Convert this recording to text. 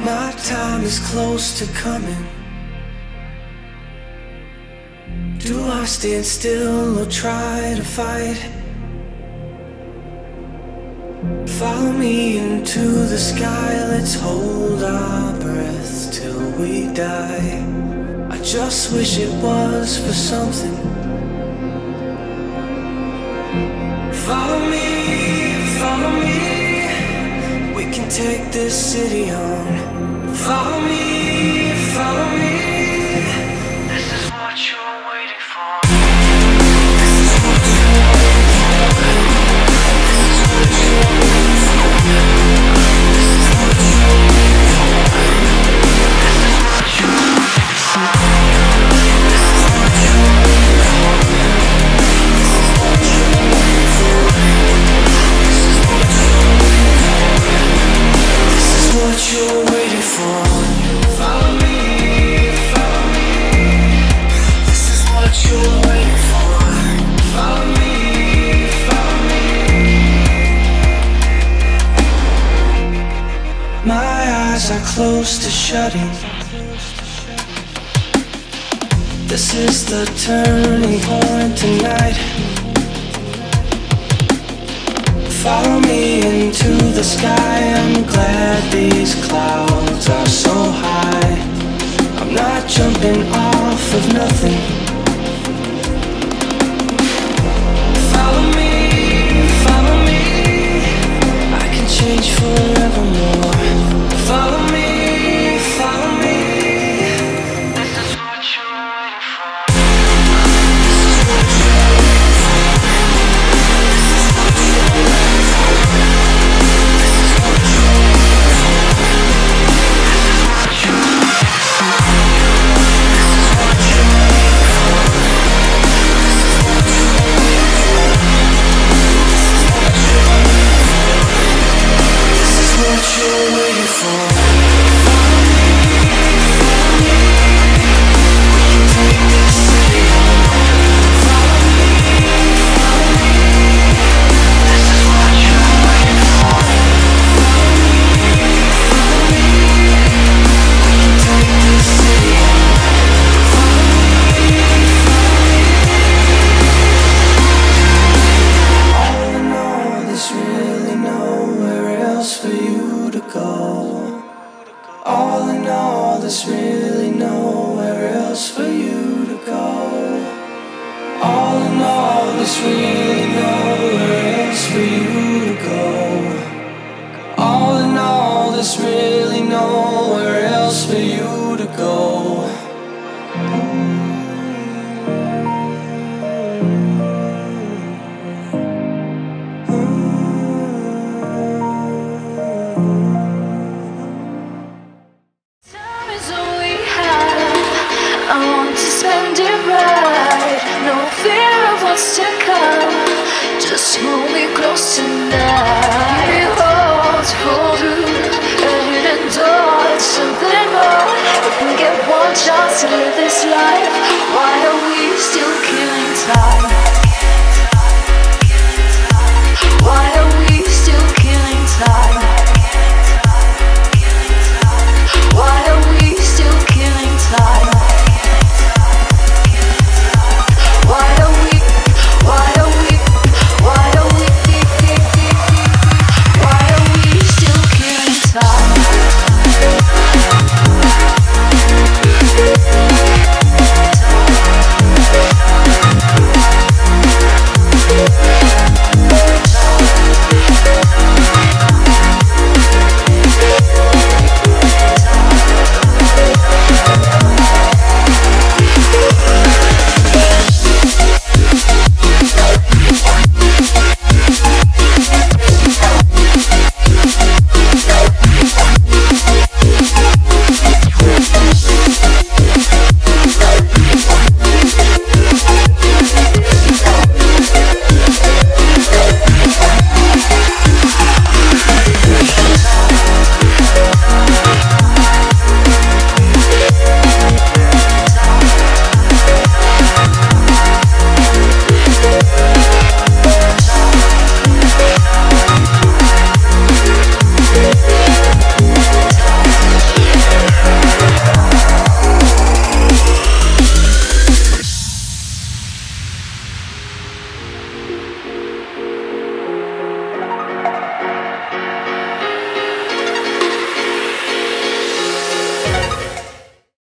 My time is close to coming. Do I stand still or try to fight? Follow me into the sky, let's hold our breath till we die. I just wish it was for something. Follow me, follow me. We can take this city on. Follow me, follow me. This is what you're waiting for. Close to shutting. This is the turning point tonight. Follow me into the sky. I'm glad these clouds are so high. I'm not jumping off of nothing. Follow me, follow me. I can change forevermore. Follow me, follow me. This is what you're waiting for. You